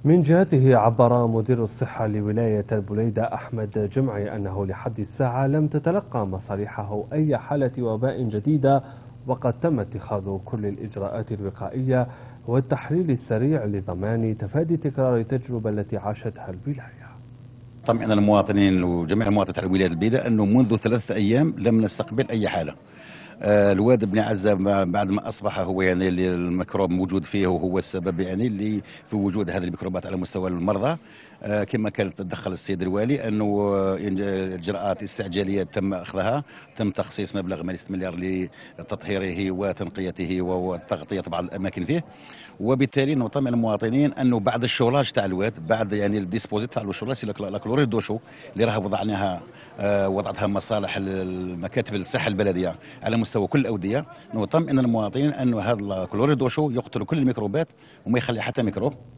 من جهته عبر مدير الصحة لولاية البليدة أحمد جمعي أنه لحد الساعة لم تتلقى مصالحه أي حالة وباء جديدة، وقد تم اتخاذ كل الإجراءات الوقائية والتحليل السريع لضمان تفادي تكرار التجربة التي عاشتها الولاية. طمئن المواطنين وجميع المواطنين على ولاية البليدة أنه منذ 3 أيام لم نستقبل أي حالة. الواد بن عزة بعد ما أصبح هو يعني الميكروب موجود فيه وهو السبب يعني اللي في وجود هذه الميكروبات على مستوى المرضى. كما كان تدخل السيد الوالي أنه الإجراءات الاستعجالية تم أخذها، تم تخصيص مبلغ مالي 6 مليار لتطهيره وتنقيته وتغطية بعض الأماكن فيه. وبالتالي نطمئن المواطنين أنه بعد الشولاج تاع الواد، بعد يعني الديسبوزيت تاع الشولاج لاكلوريد دوشو اللي راه وضعناها وضعتها مصالح المكاتب الصحة البلدية على مستوى كل الأودية، نطمئن المواطنين أنه هذا الكلوريد دوشو يقتل كل الميكروبات وما يخلي حتى ميكروب.